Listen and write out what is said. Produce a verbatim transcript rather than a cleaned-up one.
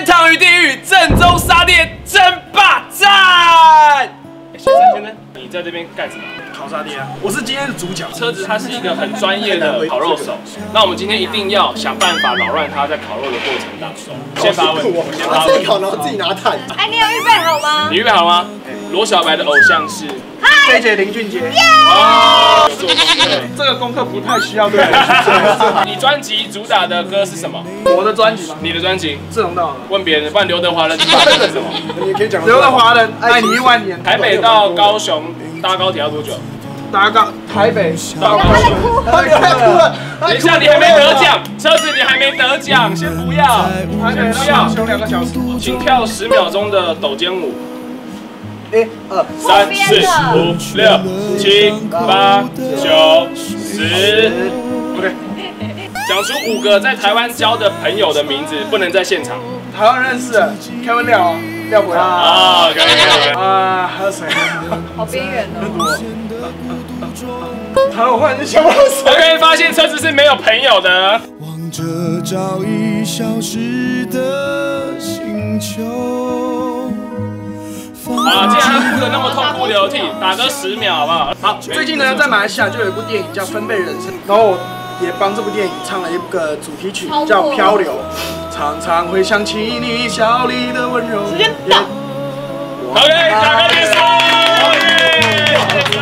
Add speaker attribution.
Speaker 1: 天堂与地狱，正宗沙爹争霸战。先生，先生，你在这边干什么？
Speaker 2: 烤沙爹啊！我是今天的主角。
Speaker 1: 车子它是一个很专业的烤肉手，那我们今天一定要想办法扰乱他在烤肉的过程当中。先发问，先发问。
Speaker 3: 自己烤，然后自己拿炭。
Speaker 4: 哎，你有预备好吗？
Speaker 1: 你预备好了吗？罗小白的偶像是
Speaker 2: J J 林俊杰。
Speaker 1: 哦，
Speaker 2: 这个功课不太需要对我去做。
Speaker 1: 你专辑主打的歌是什么？
Speaker 2: 我的专辑吗？
Speaker 1: 你的专辑？
Speaker 2: 志同道合。
Speaker 1: 问别人，不然刘德华的主打歌是什么？
Speaker 3: 你可以讲。
Speaker 2: 刘德华的《爱你一万年》。
Speaker 1: 台北到高雄搭高铁要多久？
Speaker 2: 搭高台北
Speaker 1: 到高雄。
Speaker 3: 他流泪哭了。
Speaker 1: 等一下，你还没得奖，车子你还没得奖，先不要，
Speaker 2: 台北到高雄两个小时。
Speaker 1: 请跳十秒钟的抖肩舞。
Speaker 3: 一二
Speaker 1: 三四五六七八九十 ，OK。讲出五个在台湾交的朋友的名字，不能在现场。
Speaker 2: 台湾认识的 Kevin 廖啊，廖博
Speaker 1: 啊，可以可以。
Speaker 2: 啊，还有谁？
Speaker 4: 好边缘哦。
Speaker 2: 好，我忽然就想不到谁。
Speaker 1: OK， 发现车子是没有朋友的。
Speaker 5: 望着早已消失的星球。
Speaker 1: 好，既然他哭得那么痛哭流涕，打个十秒好不好？好，
Speaker 2: 最近呢，在马来西亚就有一部电影叫《分贝人生》，然后我也帮这部电影唱了一个主题曲，叫《漂流》，常常会想起你笑里的温柔。
Speaker 4: 时间到。
Speaker 1: OK， 打个结束。